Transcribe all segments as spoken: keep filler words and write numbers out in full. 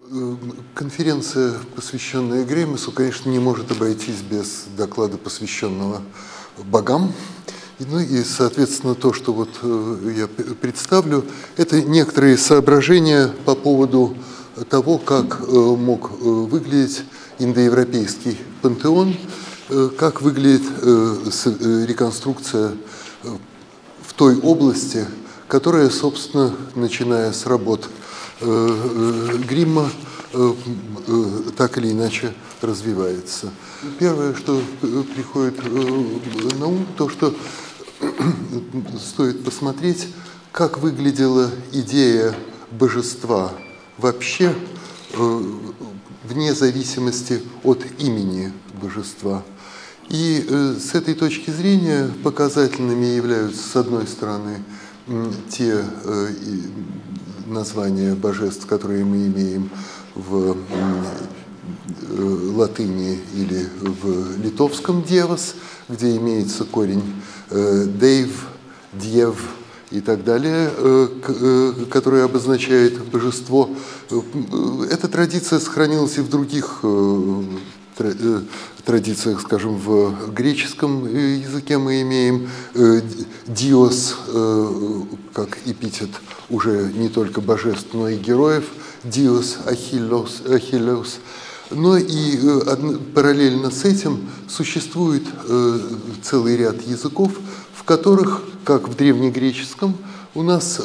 Конференция, посвященная Гремесу, конечно, не может обойтись без доклада, посвященного богам. Ну и, соответственно, то, что вот я представлю, это некоторые соображения по поводу того, как мог выглядеть индоевропейский пантеон, как выглядит реконструкция в той области, которая, собственно, начиная с работ Гримма, так или иначе развивается. Первое, что приходит на ум, то, что стоит посмотреть, как выглядела идея божества вообще, вне зависимости от имени божества. И с этой точки зрения показательными являются, с одной стороны, те названия божеств, которые мы имеем в латыни или в литовском «девас», где имеется корень «дейв», «дьев» и так далее, который обозначает божество. Эта традиция сохранилась и в других традициях, скажем, в греческом языке мы имеем «диос» как эпитет уже не только божеств, но и героев, «диос Ахиллос», Ахиллеус. Но и параллельно с этим существует целый ряд языков, в которых, как в древнегреческом, у нас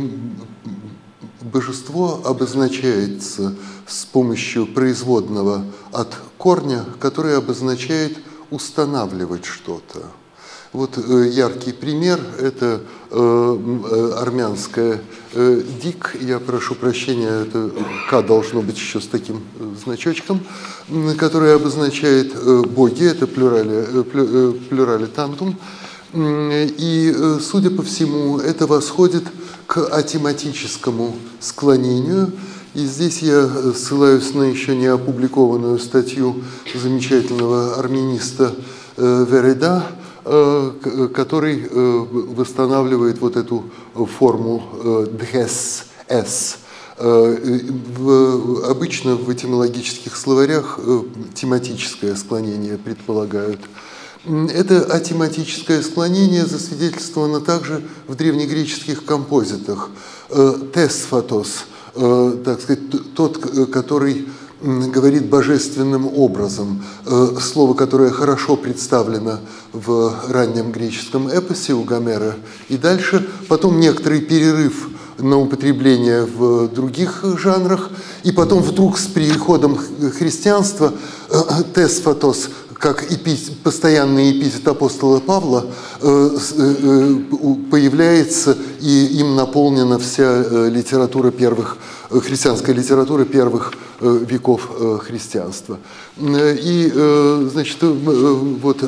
божество обозначается с помощью производного от корня, который обозначает устанавливать что-то. Вот яркий пример – это армянское «дик». Я прошу прощения, это «к» должно быть еще с таким значочком, который обозначает «боги», это плюрали, плюрали тантум. И, судя по всему, это восходит к атематическому склонению. И здесь я ссылаюсь на еще не опубликованную статью замечательного армяниста Вереда, который восстанавливает вот эту форму «дхес», «с». В, обычно в этимологических словарях тематическое склонение предполагают. Это атематическое склонение засвидетельствовано также в древнегреческих композитах. «Тесфатос», так сказать, тот, который говорит божественным образом. Слово, которое хорошо представлено в раннем греческом эпосе у Гомера. И дальше потом некоторый перерыв на употребление в других жанрах. И потом вдруг с переходом христианства «тесфатос», как эпитет, постоянный эпитет апостола Павла, появляется, и им наполнена вся литература первых, христианская литература первых веков христианства. И, значит, вот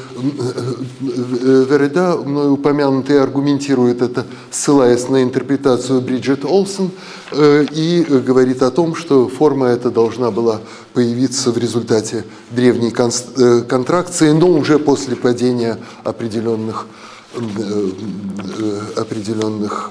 Вереда, мной упомянутый, аргументирует это, ссылаясь на интерпретацию Бриджит Олсен, и говорит о том, что форма эта должна была появиться в результате древней контракции, но уже после падения определенных, определенных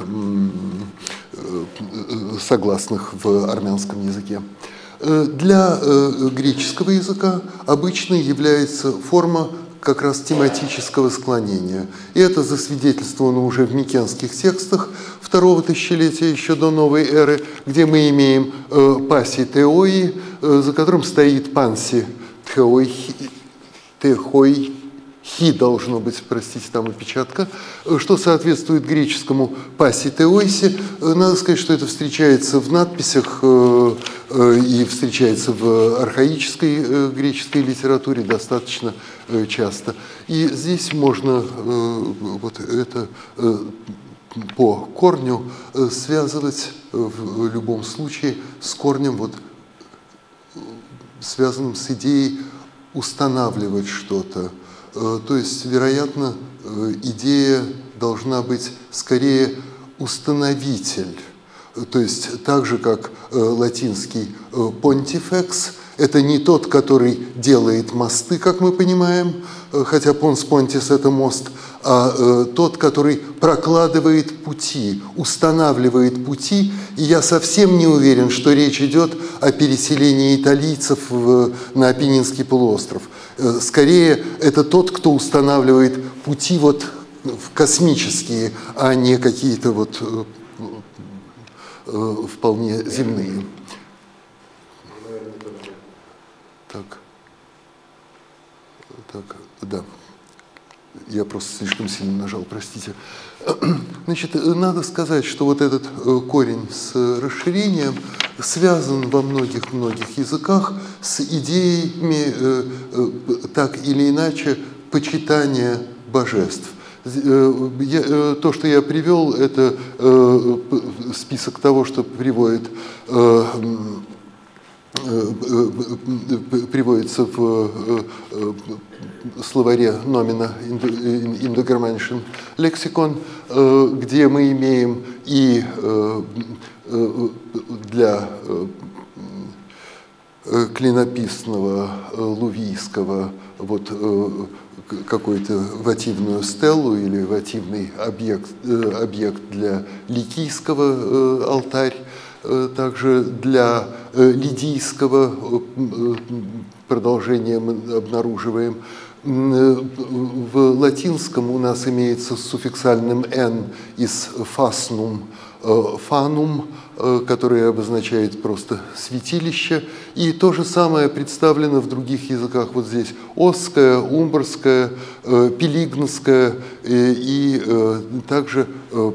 согласных в армянском языке. Для греческого языка обычной является форма как раз тематического склонения. И это засвидетельствовано уже в микенских текстах второго тысячелетия еще до новой эры, где мы имеем паси теои, за которым стоит панси теой, техой, хи должно быть, простите, там опечатка, что соответствует греческому паси теойси. Надо сказать, что это встречается в надписях и встречается в архаической греческой литературе достаточно часто. И здесь можно вот это по корню связывать в любом случае с корнем, вот, связанным с идеей устанавливать что-то. То есть, вероятно, идея должна быть скорее установитель, То есть так же, как латинский pontifex, это не тот, который делает мосты, как мы понимаем, хотя pons pontis – это мост, а тот, который прокладывает пути, устанавливает пути. И я совсем не уверен, что речь идет о переселении италийцев в, на Апеннинский полуостров. Скорее, это тот, кто устанавливает пути вот космические, а не какие-то вот вполне земные. Так, так, да. Я просто слишком сильно нажал, простите. Значит, надо сказать, что вот этот корень с расширением связан во многих-многих языках с идеями, так или иначе, почитания божеств. Я, то, что я привел, это список того, что приводит, приводится в словаре Номина Индогерманischen Lexikon, где мы имеем и для клинописного лувийского вот какую-то вативную стелу или вативный объект, объект для ликийского алтарь, также для лидийского продолжение мы обнаруживаем. В латинском у нас имеется с суффиксальным «н» из «фаснум», «фанум», которое обозначает просто святилище. И то же самое представлено в других языках. Вот здесь осское, умбрское, пелигнское и также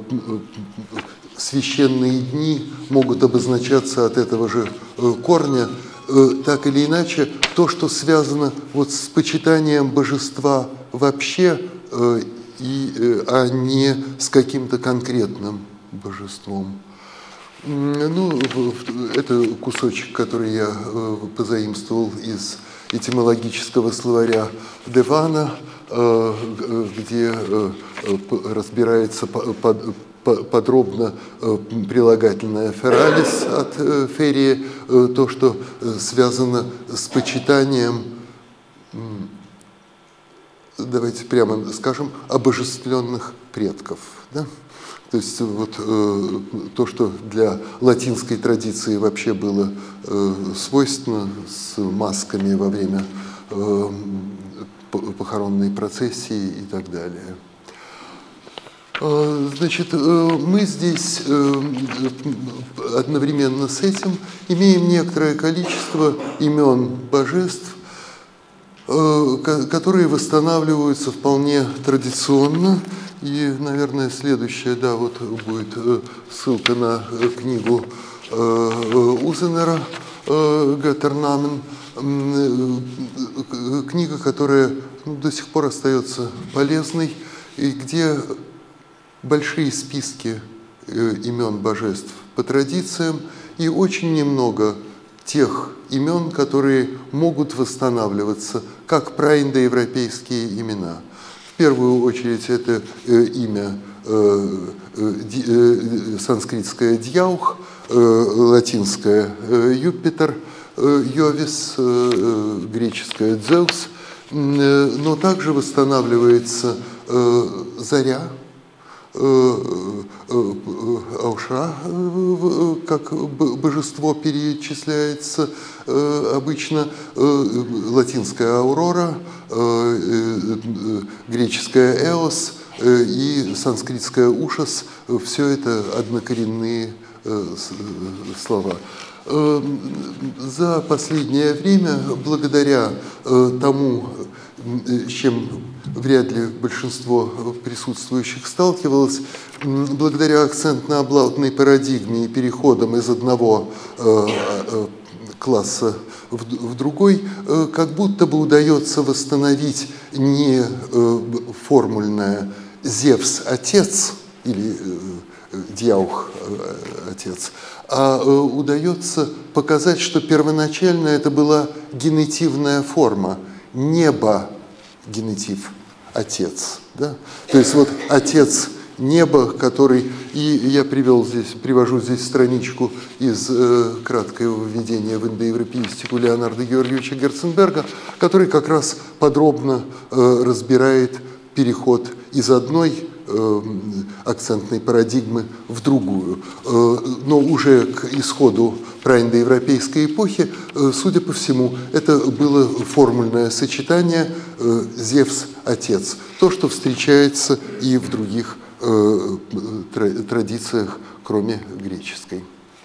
священные дни могут обозначаться от этого же корня. Так или иначе, то, что связано вот с почитанием божества вообще, и, а не с каким-то конкретным божеством. Ну, это кусочек, который я позаимствовал из этимологического словаря Девана, где разбирается подробно прилагательное «фералис» от «ферии», то, что связано с почитанием, давайте прямо скажем, обожествленных предков. Да? То есть вот то, что для латинской традиции вообще было свойственно с масками во время похоронной процессии и так далее. Значит, мы здесь одновременно с этим имеем некоторое количество имен божеств, которые восстанавливаются вполне традиционно. И, наверное, следующее, да, вот будет ссылка на книгу Узенера «Götternamen», книга, которая ну, до сих пор остается полезной, и где большие списки имен божеств по традициям и очень немного тех имен, которые могут восстанавливаться как праиндоевропейские имена. В первую очередь это имя санскритское «дьяух», латинское «Юпитер», «Йовис», греческое «Дзеус», но также восстанавливается «заря», Ауша, как божество перечисляется обычно, латинская «аурора», греческая «эос» и санскритская «ушас» – все это однокоренные слова. За последнее время, благодаря тому, с чем вряд ли большинство присутствующих сталкивалось, благодаря акцентно-облаутной парадигме и переходам из одного класса в другой, как будто бы удается восстановить не формульное «Зевс-отец» или «Дьяух отец», а удается показать, что первоначально это была генетивная форма «небо» генетив «отец». Да? То есть вот отец неба, который, и я привел здесь, привожу здесь страничку из э, краткого введения в индоевропеистику Леонарда Георгиевича Герценберга, который как раз подробно э, разбирает переход из одной э, акцентной парадигмы в другую. Э, но уже к исходу праиндоевропейской эпохи, э, судя по всему, это было формульное сочетание э, Зевс-Отец, то, что встречается и в других э, традициях, кроме греческой.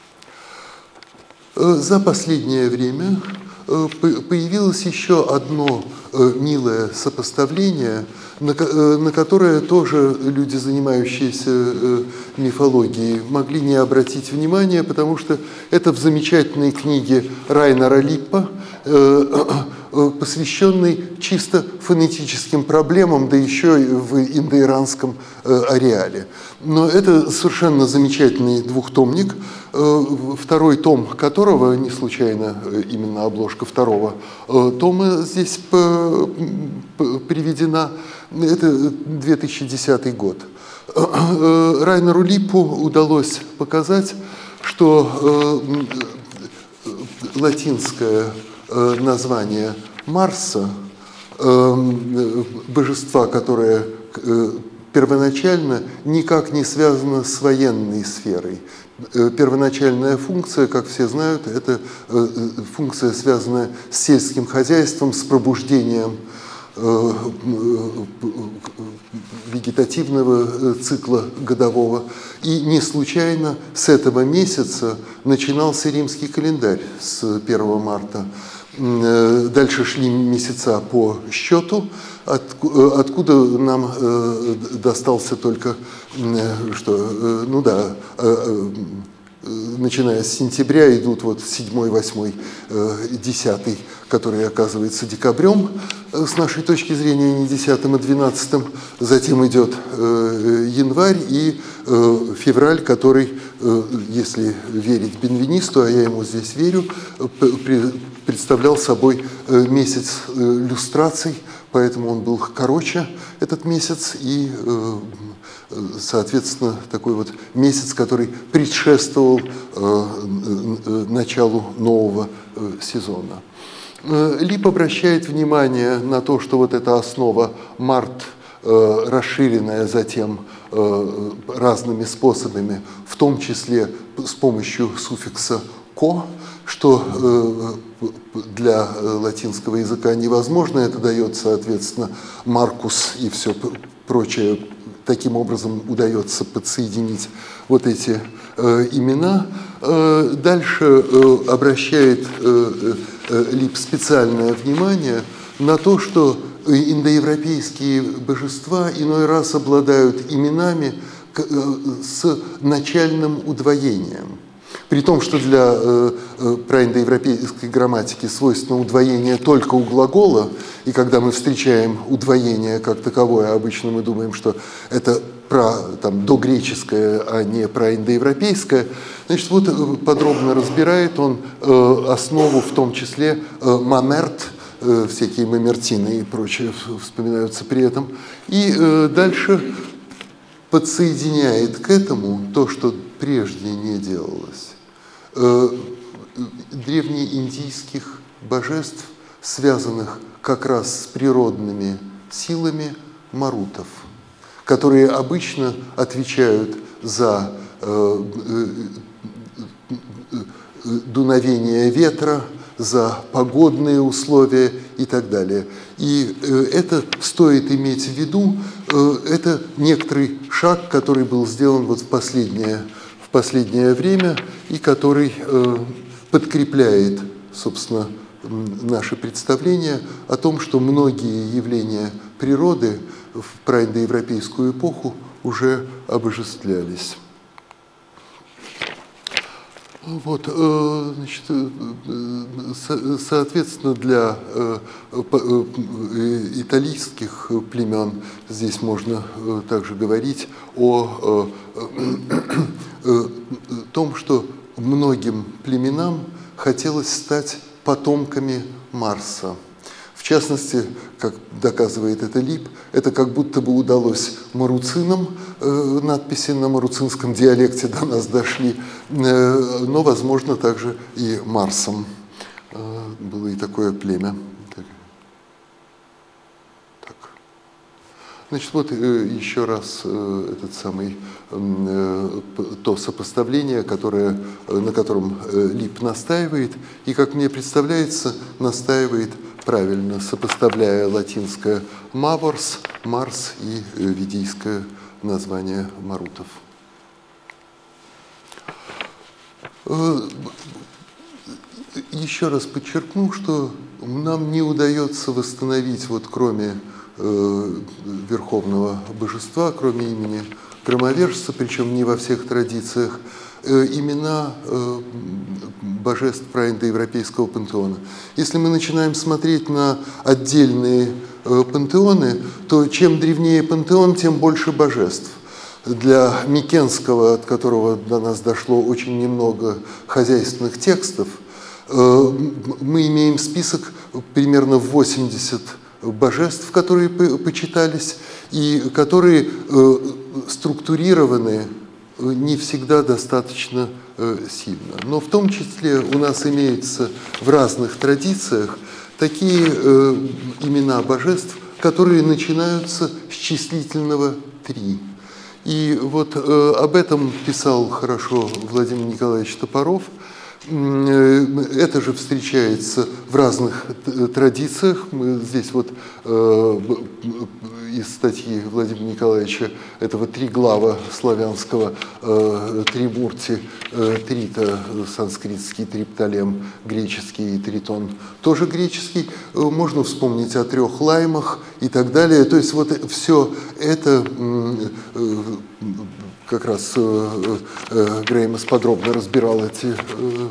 Э, за последнее время э, появилось еще одно э, милое сопоставление, на, на которое тоже люди, занимающиеся э, мифологией, могли не обратить внимания, потому что это в замечательной книге Райнера Липпа, э, э, посвященной чисто фонетическим проблемам, да еще и в индоиранском э, ареале. Но это совершенно замечательный двухтомник, э, второй том которого, не случайно именно обложка второго э, тома здесь по, по, приведена, это две тысячи десятый год. Райнеру Липпу удалось показать, что э, латинское э, название Марса, э, божества, которое э, первоначально никак не связано с военной сферой. Первоначальная функция, как все знают, это э, функция, связанная с сельским хозяйством, с пробуждением вегетативного цикла годового. И не случайно с этого месяца начинался римский календарь с первого марта. Дальше шли месяца по счету, откуда нам достался только, что, ну да, начиная с сентября идут вот седьмой, восьмой, десятый, который оказывается декабрем, с нашей точки зрения не десятым, а двенадцатым. Затем идет январь и февраль, который, если верить Бенвенисту, а я ему здесь верю, представлял собой месяц люстраций, поэтому он был короче, этот месяц, и соответственно, такой вот месяц, который предшествовал э, началу нового э, сезона. Э, Липп обращает внимание на то, что вот эта основа март, э, расширенная затем э, разными способами, в том числе с помощью суффикса «ко», что э, для латинского языка невозможно, это дает, соответственно, «маркус» и все прочее. Таким образом удается подсоединить вот эти э, имена. Э, дальше э, обращает э, э, Липп специальное внимание на то, что индоевропейские божества иной раз обладают именами э, с начальным удвоением. При том, что для э, э, праиндоевропейской грамматики свойственно удвоение только у глагола, и когда мы встречаем удвоение как таковое, обычно мы думаем, что это про, там, догреческое, а не праиндоевропейское, значит, вот подробно разбирает он э, основу, в том числе э, мамерт, э, всякие мамертины и прочее вспоминаются при этом, и э, дальше подсоединяет к этому то, что прежде не делалось. Древнеиндийских божеств, связанных как раз с природными силами марутов, которые обычно отвечают за дуновение ветра, за погодные условия и так далее. И это стоит иметь в виду, это некоторый шаг, который был сделан вот в последнее, в последнее время и который подкрепляет, собственно, наше представление о том, что многие явления природы в праиндоевропейскую эпоху уже обожествлялись. Вот, значит, соответственно, для италийских племен здесь можно также говорить о том, что многим племенам хотелось стать потомками Марса. В частности, как доказывает это Лип, это как будто бы удалось маруцинам, э, надписи на маруцинском диалекте до нас дошли, э, но, возможно, также и марсам. Э, было и такое племя. Так. Значит, вот э, еще раз э, этот самый, э, то сопоставление, которое, э, на котором э, Лип настаивает, и, как мне представляется, настаивает правильно, сопоставляя латинское «маворс», «марс» и ведийское название марутов. Еще раз подчеркну, что нам не удается восстановить, вот кроме э, верховного божества, кроме имени громовержца, причем не во всех традициях, имена божеств праиндоевропейского пантеона. Если мы начинаем смотреть на отдельные пантеоны, то чем древнее пантеон, тем больше божеств. Для Микенского, от которого до нас дошло очень немного хозяйственных текстов, мы имеем список примерно в восемьдесят божеств, которые почитались, и которые структурированы не всегда достаточно э, сильно. Но в том числе у нас имеются в разных традициях такие э, имена божеств, которые начинаются с числительного три. И вот э, об этом писал хорошо Владимир Николаевич Топоров. Это же встречается в разных традициях. Мы здесь вот э, из статьи Владимира Николаевича этого триглава славянского, э, тримурти, э, трита санскритский, триптолем греческий и тритон тоже греческий. Можно вспомнить о трех лаймах и так далее. То есть вот все это э, как раз э, э, Греймас подробно разбирал эти э,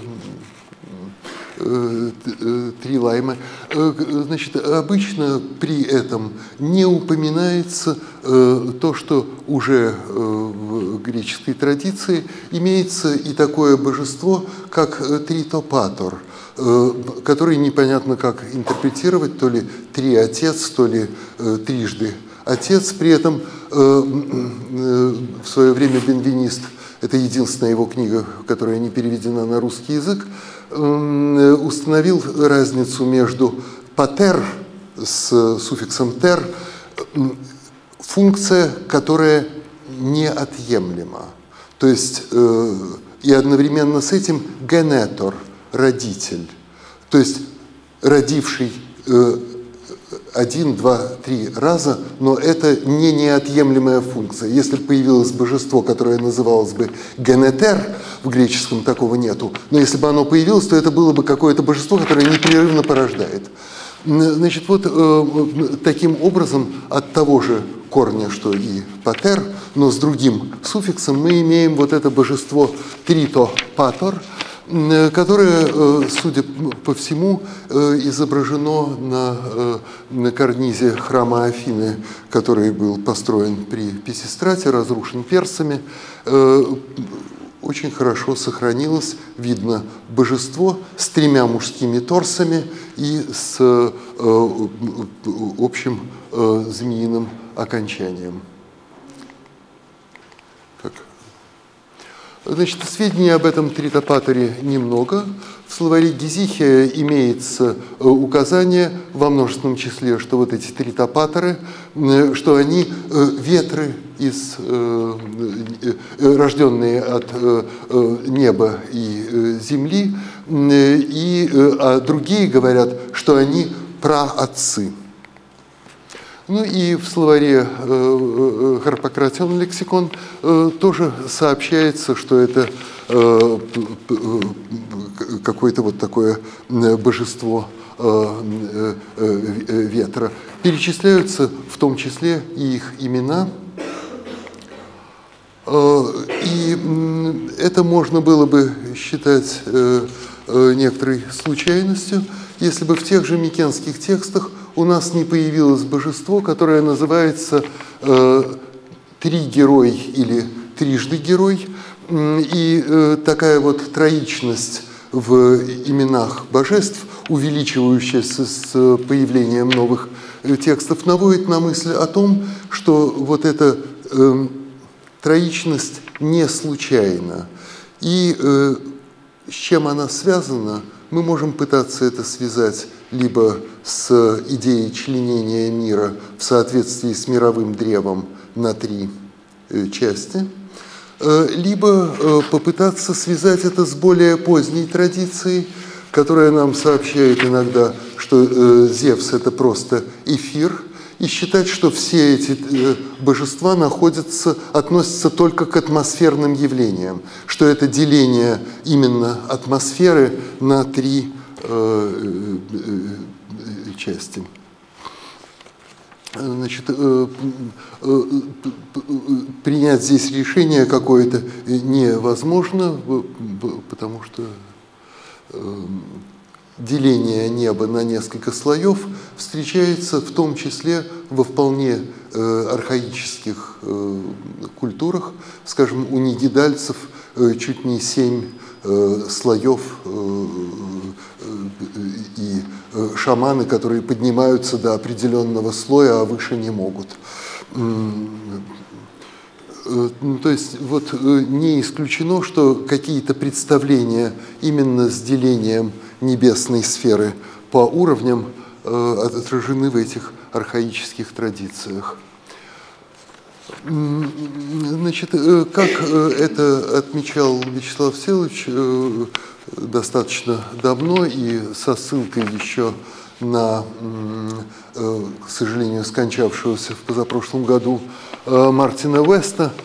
э, э, три лайма. Э, значит, обычно при этом не упоминается э, то, что уже э, в греческой традиции имеется и такое божество, как Тритопатор, э, который непонятно как интерпретировать, то ли триотец, то ли э, трижды Отец. При этом э, э, в свое время Бенвенист, это единственная его книга, которая не переведена на русский язык, э, установил разницу между патер с суффиксом тер, функция, которая неотъемлема. То есть э, и одновременно с этим генетор, родитель, то есть родивший э, один, два, три раза, но это не неотъемлемая функция. Если бы появилось божество, которое называлось бы генетер, в греческом такого нету, но если бы оно появилось, то это было бы какое-то божество, которое непрерывно порождает. Значит, вот э, таким образом от того же корня, что и патер, но с другим суффиксом, мы имеем вот это божество тритопатор, которое, судя по всему, изображено на, на карнизе храма Афины, который был построен при Писистрате, разрушен персами. Очень хорошо сохранилось, видно, божество с тремя мужскими торсами и с общим змеиным окончанием. Значит, сведений об этом тритопаторе немного. В словаре Гезихия имеется указание во множественном числе, что вот эти тритопаторы, что они ветры, из, рожденные от неба и земли, и, а другие говорят, что они праотцы. Ну и в словаре э, Харпократион лексикон э, тоже сообщается, что это э, какое-то вот такое божество э, э, ветра. Перечисляются в том числе и их имена. Э, и это можно было бы считать э, э, некоторой случайностью, если бы в тех же микенских текстах у нас не появилось божество, которое называется э, тригерой или трижды герой. И э, такая вот троичность в именах божеств, увеличивающаяся с появлением новых текстов, наводит на мысль о том, что вот эта э, троичность не случайна. И э, с чем она связана, мы можем пытаться это связать либо с идеей членения мира в соответствии с мировым древом на три э, части, э, либо э, попытаться связать это с более поздней традицией, которая нам сообщает иногда, что э, Зевс – это просто эфир, и считать, что все эти э, божества находятся, относятся только к атмосферным явлениям, что это деление именно атмосферы на три э, э, части. Значит, э, э, принять здесь решение какое-то невозможно, потому что э, деление неба на несколько слоев встречается в том числе во вполне э, архаических э, культурах. Скажем, у нигидальцев э, чуть не семь э, слоев э, э, и э, шаманы, которые поднимаются до определенного слоя, а выше не могут. То есть вот не исключено, что какие-то представления именно с делением небесной сферы по уровням отражены в этих архаических традициях. Значит, как это отмечал Вячеслав Всеволодович достаточно давно и со ссылкой еще на, к сожалению, скончавшегося в позапрошлом году Мартина Уэста.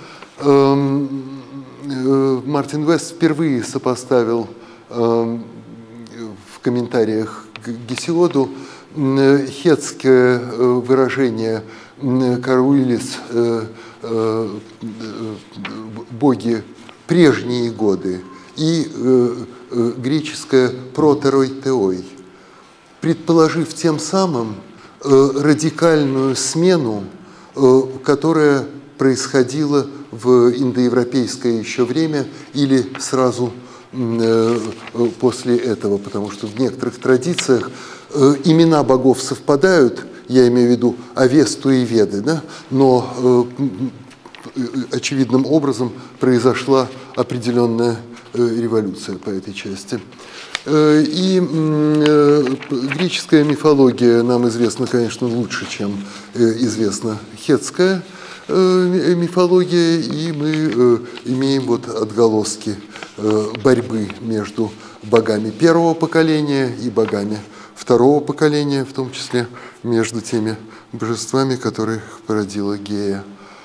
Мартин Уэст впервые сопоставил в комментариях к Гесиоду хетское выражение «Каруилис» «боги прежние годы» и греческое «протерой теой», предположив тем самым радикальную смену, которая происходила в индоевропейское еще время или сразу после этого, потому что в некоторых традициях имена богов совпадают, я имею в виду Авесту и Веды, да? Но очевидным образом произошла определенная революция по этой части. И греческая мифология нам известна, конечно, лучше, чем известна хетская мифология, и мы имеем вот отголоски борьбы между богами первого поколения и богами второго поколения, в том числе между теми божествами, которых породила Гея.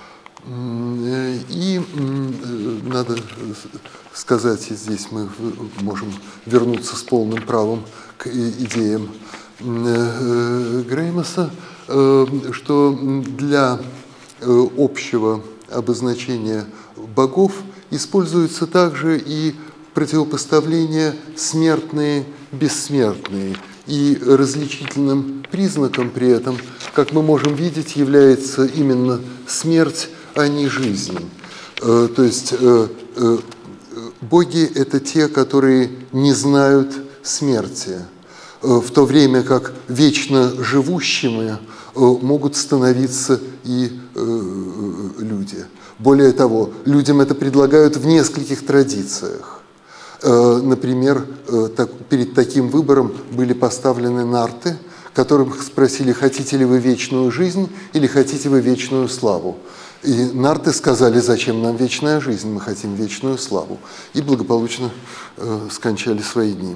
И надо сказать, и здесь мы можем вернуться с полным правом к идеям Греймоса, что для общего обозначения богов используется также и противопоставление смертные-бессмертные. И различительным признаком при этом, как мы можем видеть, является именно смерть, а не жизнь. То есть боги – это те, которые не знают смерти, в то время как вечно живущими могут становиться и люди. Более того, людям это предлагают в нескольких традициях. Например, перед таким выбором были поставлены нарты, которых спросили, хотите ли вы вечную жизнь или хотите вы вечную славу. И нарты сказали, зачем нам вечная жизнь, мы хотим вечную славу. И благополучно скончали свои дни.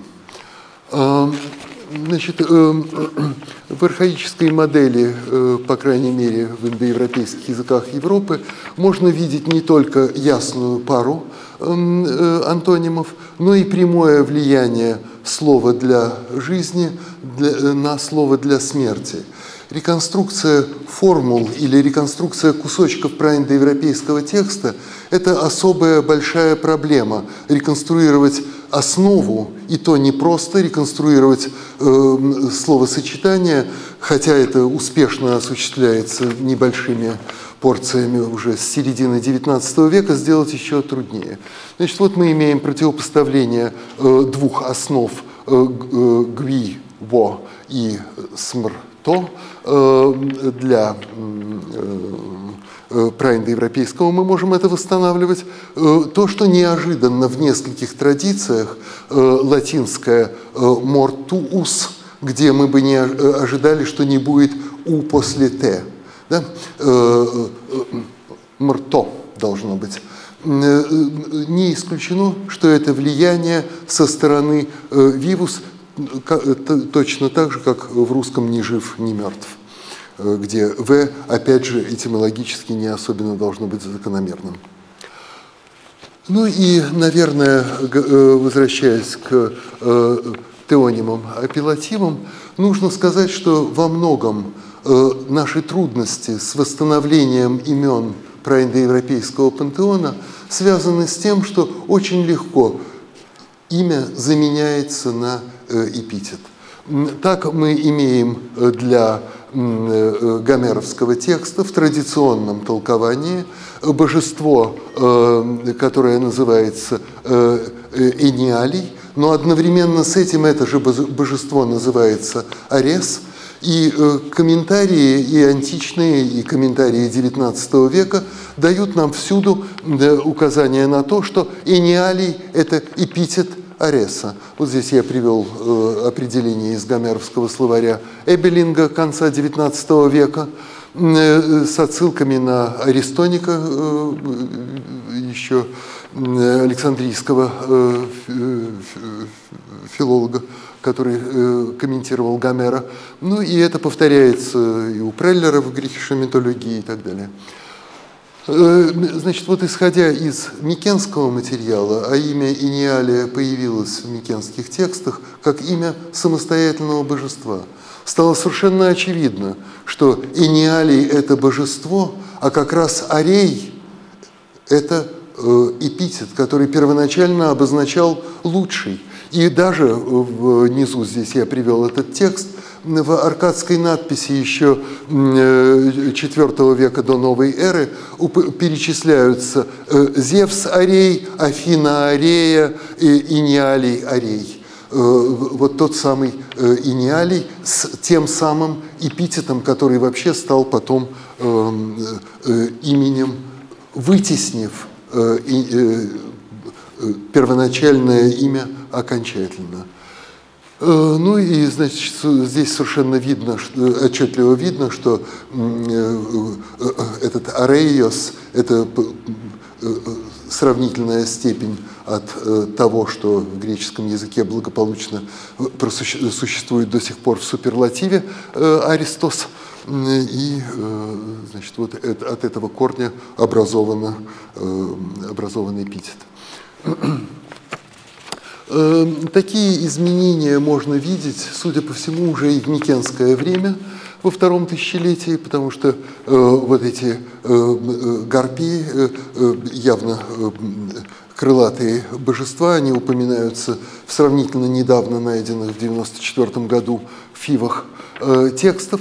Значит, в архаической модели, по крайней мере, в индоевропейских языках Европы, можно видеть не только ясную пару антонимов, но и прямое влияние слова для жизни на слово для смерти. Реконструкция формул или реконструкция кусочков праиндоевропейского текста – это особая большая проблема. Реконструировать основу, и то не просто реконструировать э, словосочетание, хотя это успешно осуществляется небольшими порциями уже с середины девятнадцатого века сделать еще труднее. Значит, вот мы имеем противопоставление двух основ гви, во и смрто для праиндоевропейского мы можем это восстанавливать. То, что неожиданно в нескольких традициях, латинское mortuus, где мы бы не ожидали, что не будет у после т, да? Мрто должно быть. Не исключено, что это влияние со стороны вивус, точно так же, как в русском «ни жив, ни мертв», где «в», опять же, этимологически не особенно должно быть закономерным. Ну и, наверное, возвращаясь к теонимам апеллативам, нужно сказать, что во многом наши трудности с восстановлением имен праиндоевропейского пантеона связаны с тем, что очень легко имя заменяется на эпитет. Так мы имеем для гомеровского текста в традиционном толковании божество, которое называется Эниалий, но одновременно с этим это же божество называется Арес. И комментарии и античные, и комментарии девятнадцатого века дают нам всюду указание на то, что Эниалий – это эпитет Ареса. Вот здесь я привел определение из гомеровского словаря Эбелинга конца девятнадцатого века с отсылками на Аристоника, еще Александрийского филолога, который комментировал Гомера. Ну и это повторяется и у Преллера в греческой митологии и так далее. Значит, вот исходя из микенского материала, а имя Эниалия появилось в микенских текстах как имя самостоятельного божества, стало совершенно очевидно, что Эниалий – это божество, а как раз Арей – это эпитет, который первоначально обозначал лучший. И даже внизу, здесь я привел этот текст, в аркадской надписи еще четвёртого века до новой эры перечисляются Зевс Арей, Афина Арея, Эниалий Арей. Вот тот самый Эниалий с тем самым эпитетом, который вообще стал потом именем, вытеснив первоначальное имя окончательно. Ну и, значит, здесь совершенно видно, отчетливо видно, что этот арейос – это сравнительная степень от того, что в греческом языке благополучно существует до сих пор в суперлативе Аристос. И, значит, вот от этого корня образован, образован эпитет. Такие изменения можно видеть, судя по всему, уже и в микенское время, во втором тысячелетии, потому что э, вот эти э, гарпии, э, явно э, крылатые божества, они упоминаются в сравнительно недавно найденных в девяносто четвёртом году фивах э, текстов.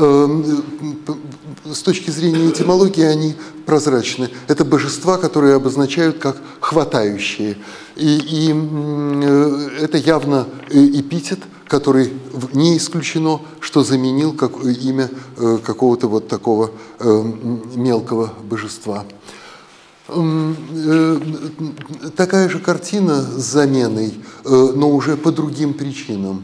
С точки зрения этимологии они прозрачны. Это божества, которые обозначают как хватающие. И, и это явно эпитет, который не исключено, что заменил как, имя какого-то вот такого мелкого божества. Такая же картина с заменой, но уже по другим причинам.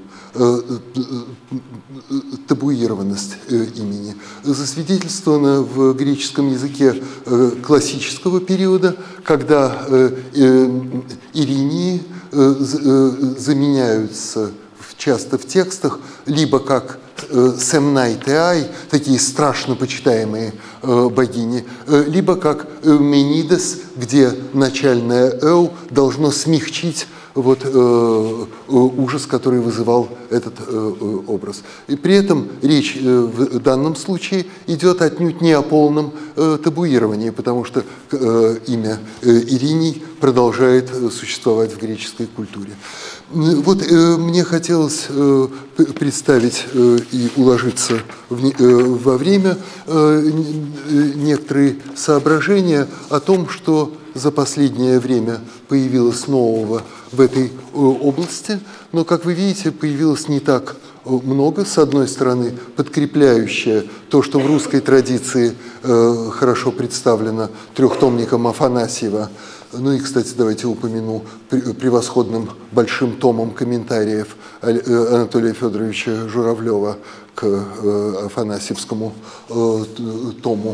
Табуированность имени засвидетельствована в греческом языке классического периода, когда иринии заменяются часто в текстах либо как Семнай Теай, такие страшно почитаемые богини, либо как Эуменидес, где начальное «эу» должно смягчить вот, э, ужас, который вызывал этот э, образ. И при этом речь э, в данном случае идет отнюдь не о полном э, табуировании, потому что э, имя э, Ириней продолжает существовать в греческой культуре. Вот э, мне хотелось э, представить э, и уложиться в, э, во время э, некоторые соображения о том, что за последнее время появилось нового в этой э, области, но, как вы видите, появилось не так много, с одной стороны, подкрепляющее то, что в русской традиции э, хорошо представлено трехтомником Афанасьева. Ну и, кстати, давайте упомяну превосходным большим томом комментариев Анатолия Федоровича Журавлева к Афанасьевскому тому,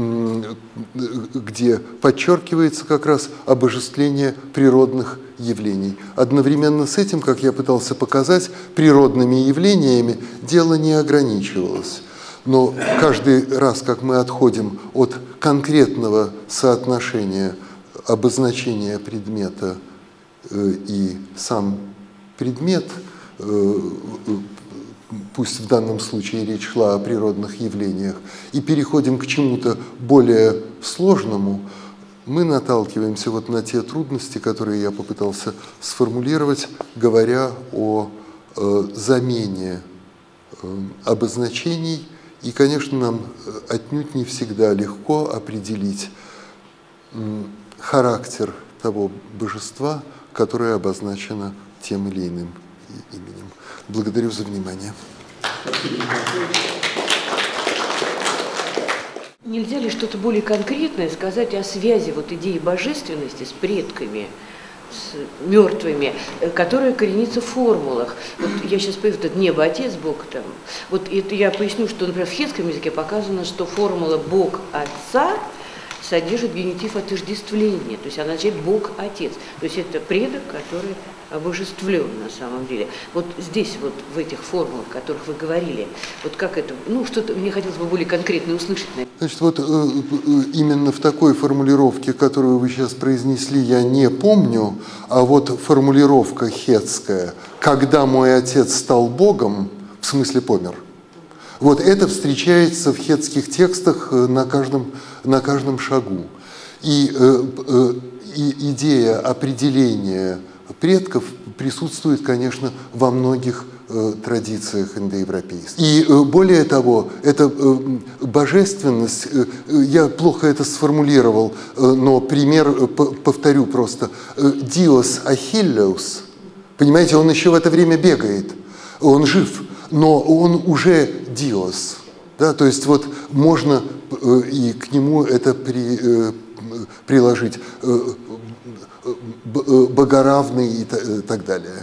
где подчеркивается как раз обожествление природных явлений. Одновременно с этим, как я пытался показать, природными явлениями дело не ограничивалось. Но каждый раз, как мы отходим от конкретного соотношения обозначение предмета э, и сам предмет, э, пусть в данном случае речь шла о природных явлениях, и переходим к чему-то более сложному, мы наталкиваемся вот на те трудности, которые я попытался сформулировать, говоря о э, замене э, обозначений, и, конечно, нам отнюдь не всегда легко определить э, характер того божества, которое обозначено тем или иным именем. Благодарю за внимание. Нельзя ли что-то более конкретное сказать о связи вот идеи божественности с предками, с мертвыми, которая коренится в формулах? Вот я сейчас поясню, это небо, отец, Бог там. Вот это я поясню, что, например, в хетском языке показано, что формула Бог Отца содержит генитив отождествления, то есть она означает Бог Отец. То есть это предок, который обожествлен на самом деле. Вот здесь, вот в этих формулах, о которых вы говорили, вот как это, ну, что-то мне хотелось бы более конкретно услышать. Значит, вот именно в такой формулировке, которую вы сейчас произнесли, я не помню, а вот формулировка хетская «когда мой отец стал Богом», в смысле помер. Вот это встречается в хетских текстах на каждом, на каждом шагу. И, э, и идея определения предков присутствует, конечно, во многих э, традициях индоевропейских. И э, более того, эта э, божественность, э, я плохо это сформулировал, э, но пример э, повторю просто. Э, Диос Ахиллеус, понимаете, он еще в это время бегает, он жив, но он уже Диос. Да, то есть вот можно э, и к нему это при, э, приложить. Э, богоравный и так далее.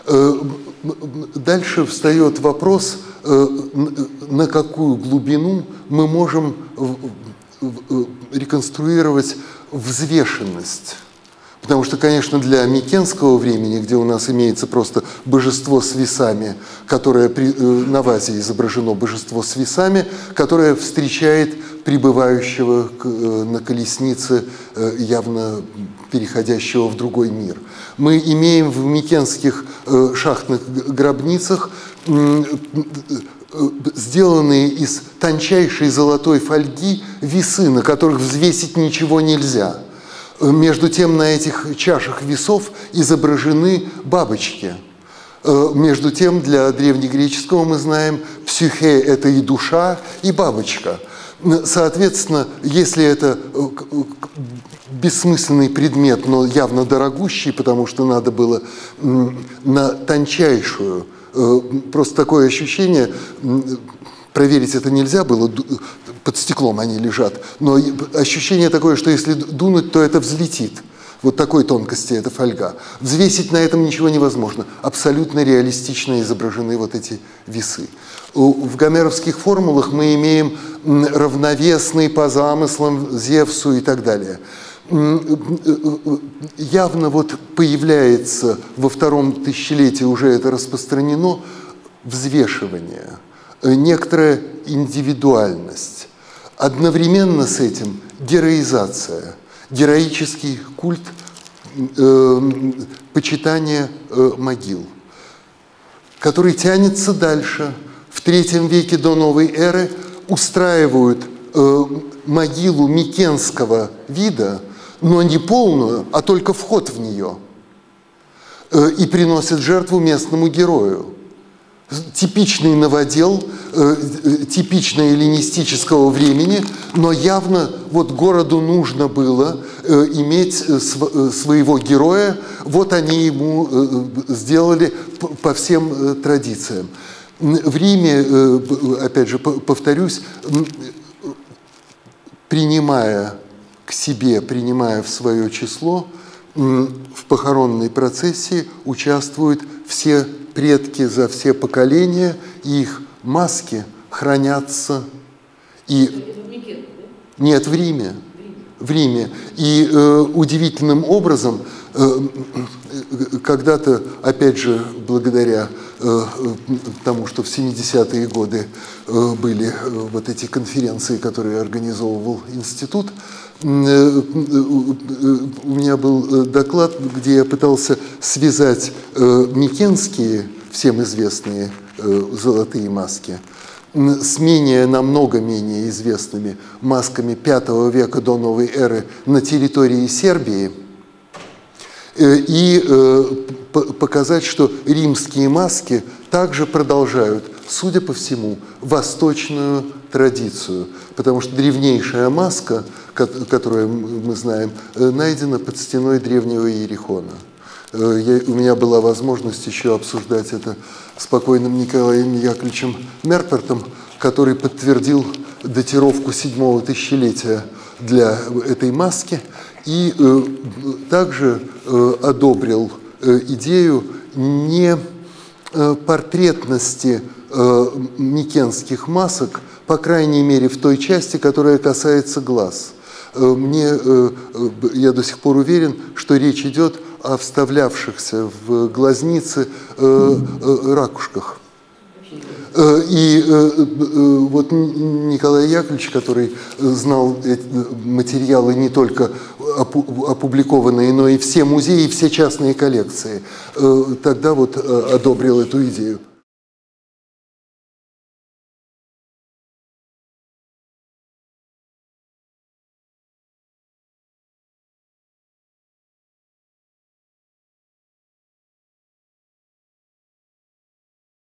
Дальше встает вопрос, на какую глубину мы можем реконструировать взвешенность. Потому что, конечно, для микенского времени, где у нас имеется просто божество с весами, которое при, на вазе изображено божество с весами, которое встречает прибывающего на колеснице, явно переходящего в другой мир. Мы имеем в микенских шахтных гробницах сделанные из тончайшей золотой фольги весы, на которых взвесить ничего нельзя. Между тем на этих чашах весов изображены бабочки. Между тем для древнегреческого мы знаем, психе – это и душа, и бабочка. Соответственно, если это бессмысленный предмет, но явно дорогущий, потому что надо было на тончайшую, просто такое ощущение, проверить это нельзя было, под стеклом они лежат, но ощущение такое, что если дунуть, то это взлетит. Вот такой тонкости эта фольга. Взвесить на этом ничего невозможно. Абсолютно реалистично изображены вот эти весы. В гомеровских формулах мы имеем равновесный по замыслам Зевсу и так далее. Явно вот появляется во втором тысячелетии, уже это распространено, взвешивание, некоторая индивидуальность. Одновременно с этим героизация, героический культ, э, почитания могил, который тянется дальше. В третьем веке до новой эры устраивают могилу микенского вида, но не полную, а только вход в нее, и приносят жертву местному герою. Типичный новодел, типично эллинистического времени, но явно вот городу нужно было иметь своего героя, вот они ему сделали по всем традициям. В Риме, опять же, повторюсь, принимая к себе, принимая в свое число, в похоронной процессии участвуют все предки за все поколения, и их маски хранятся. И... Нет, в Риме. В Риме. И э, удивительным образом, э, когда-то, опять же, благодаря э, тому, что в семидесятые годы э, были э, вот эти конференции, которые организовывал институт, у меня был доклад, где я пытался связать микенские, всем известные золотые маски, с менее, намного менее известными масками пятого века до новой эры на территории Сербии, и показать, что римские маски также продолжают, судя по всему, восточную традицию, потому что древнейшая маска, которую мы знаем, найдена под стеной древнего Иерихона. Я, у меня была возможность еще обсуждать это с покойным Николаем Яковлевичем Мерпертом, который подтвердил датировку седьмого тысячелетия для этой маски и э, также э, одобрил э, идею не э, портретности э, микенских масок, по крайней мере в той части, которая касается глаз. Э, мне, э, я до сих пор уверен, что речь идет о вставлявшихся в глазницы э, э, ракушках. И вот Николай Яковлевич, который знал материалы не только опубликованные, но и все музеи, все частные коллекции, тогда вот одобрил эту идею.